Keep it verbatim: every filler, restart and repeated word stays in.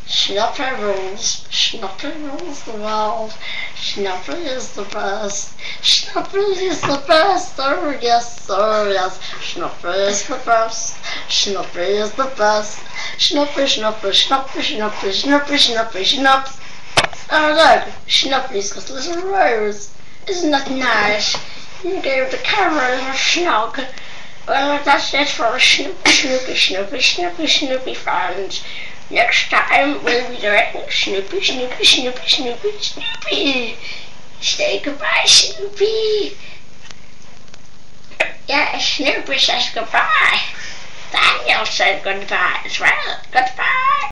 Snoopy rules, Snoopy rules the world. Snoopy is the best. Snoopy is the best, oh yes, oh yes. Snoopy is the best. Snoopy is the best. Snoopy, Snoopy, Snoopy, Snoopy, Snoopy, Snoopy, Snoopy. Oh look, Snoopy's got little rose. Isn't that nice? You gave the camera a snug. Well, that's it for Snoopy, Snoopy, Snoopy, Snoopy, Snoopy friends. Next time we'll be doing Snoopy, Snoopy, Snoopy, Snoopy, Snoopy. Say goodbye, Snoopy. Yeah, Snoopy says goodbye. Daniel said goodbye as well. Goodbye.